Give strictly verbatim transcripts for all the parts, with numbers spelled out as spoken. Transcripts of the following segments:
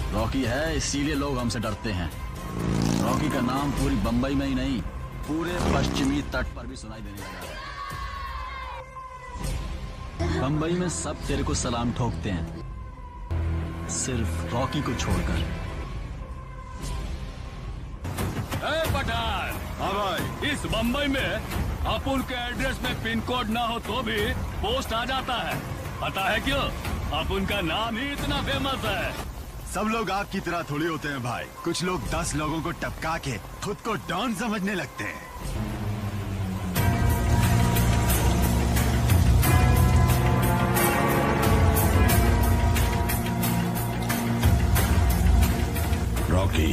Rocky है इसीलिए लोग हमसे डरते हैं। रॉकी का नाम पूरी बंबई में ही नहीं पूरे पश्चिमी तट पर भी सुनाई देने लगा है। बंबई में सब तेरे को सलाम ठोकते हैं, सिर्फ रॉकी को छोड़कर। ए पठान, हाँ भाई। इस बंबई में अपुन के एड्रेस में पिन कोड ना हो तो भी पोस्ट आ जाता है। पता है क्यों? अपुन का नाम ही इतना फेमस है। सब लोग आग की तरह थोड़ी होते हैं भाई। कुछ लोग दस लोगों को टपका के खुद को डॉन समझने लगते हैं। रॉकी,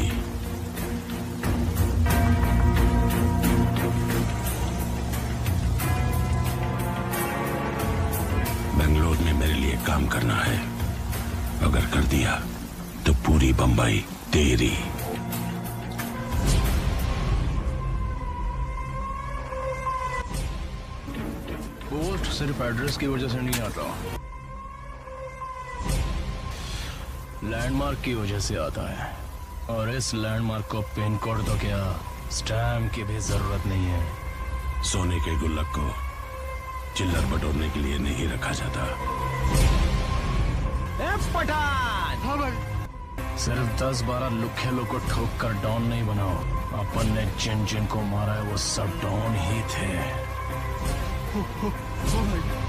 बेंगलोर में मेरे लिए काम करना है। अगर कर दिया तो पूरी बंबई तेरी। पोस्ट सिर्फ एड्रेस की वजह से नहीं आता, लैंडमार्क की वजह से आता है। और इस लैंडमार्क को पिन कोड तो क्या, स्टैम्प की भी जरूरत नहीं है। सोने के गुल्लक को चिल्लर बटोरने के लिए नहीं रखा जाता। पठान, हाँ भाई। सिर्फ दस बारह लुखे लोग को ठोक कर डॉन नहीं बनाओ। अपन ने जिन जिन को मारा है वो सब डॉन ही थे। ओ, ओ, ओ भाई।